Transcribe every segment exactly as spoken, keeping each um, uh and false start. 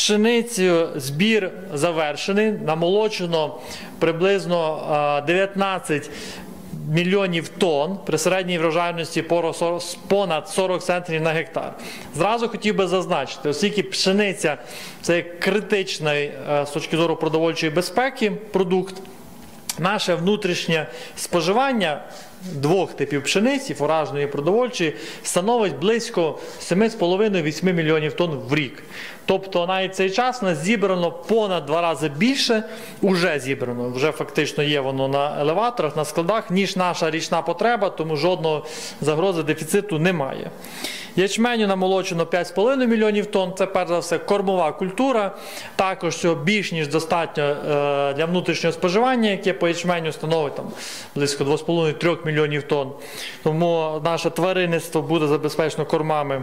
пшеницю збір завершений, намолочено приблизно дев'ятнадцять мільйонів тонн при середній врожайності понад сорок центнерів на гектар. Зразу хотів би зазначити, оскільки пшениця – це критичний з точки зору продовольчої безпеки продукт, наше внутрішнє споживання двох типів пшениці, фуражної і продовольчої, становить близько сім з половиною - вісім мільйонів тонн в рік. Тобто навіть цей час у нас зібрано понад два рази більше, уже зібрано, вже фактично є воно на елеваторах, на складах, ніж наша річна потреба, тому жодного загрози дефіциту немає. Ячменю намолочено п'ять з половиною мільйонів тонн, це перш за все кормова культура, також цього більш ніж достатньо для внутрішнього споживання, яке по ячменю становить там, близько двох з половиною - трьох мільйонів тонн. Тому наше тваринництво буде забезпечено кормами.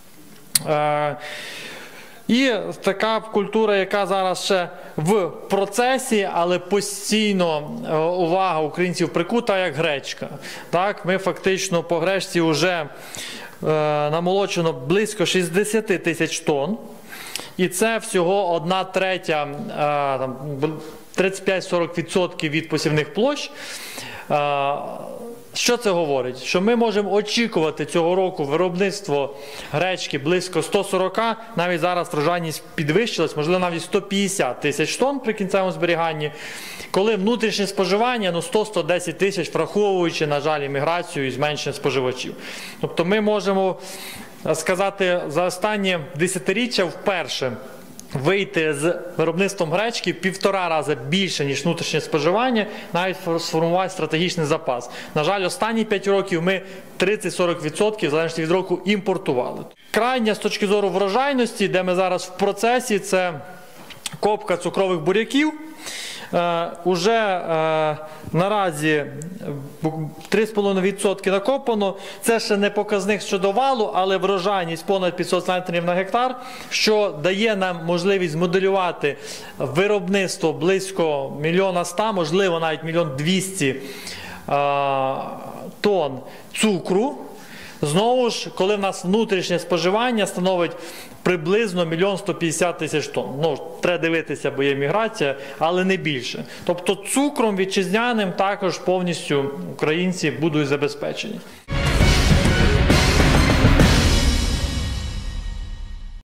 І така культура, яка зараз ще в процесі, але постійно увага українців прикута, як гречка. Так, ми фактично по гречці вже е, намолочено близько шістдесят тисяч тонн. І це всього одна третя, е, там, тридцять п'ять - сорок відсотків від посівних площ. Е, Що це говорить? Що ми можемо очікувати цього року виробництво гречки близько ста сорока, навіть зараз врожайність підвищилась, можливо навіть сто п'ятдесят тисяч тонн при кінцевому зберіганні, коли внутрішнє споживання ну, сто - сто десять тисяч, враховуючи, на жаль, імміграцію і зменшення споживачів. Тобто ми можемо сказати, за останні десятиріччя вперше вийти з виробництвом гречки в півтора рази більше, ніж внутрішнє споживання, навіть сформувати стратегічний запас. На жаль, останні п'ять років ми тридцять - сорок відсотків, в залежності від року, імпортували. Крайня з точки зору врожайності, де ми зараз в процесі, це копка цукрових буряків. Е, уже е, наразі три з половиною відсотки накопано. Це ще не показник щодо валу, але врожайність понад п'ятсот центнерів на гектар, що дає нам можливість змоделювати виробництво близько мільйона ста, можливо навіть мільйон двісті е, тонн цукру. Знову ж, коли в нас внутрішнє споживання становить приблизно мільйон сто п'ятдесят тисяч тонн. Ну, треба дивитися, бо є міграція, але не більше. Тобто цукром вітчизняним також повністю українці будуть забезпечені.